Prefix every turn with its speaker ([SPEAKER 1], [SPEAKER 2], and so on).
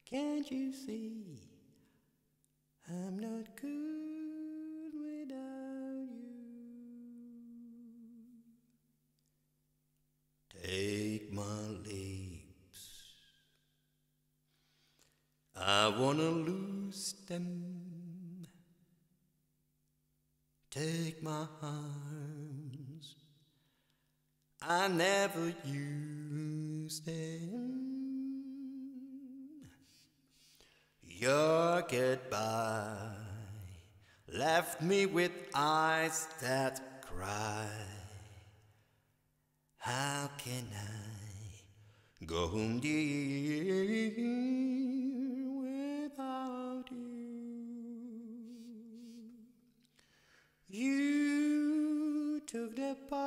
[SPEAKER 1] Can't you see I'm not good without you? Take my lips, I wanna lose them. Take my arms, I never use them. Your goodbye left me with eyes that cry. How can I go home, dear, without you? You took the part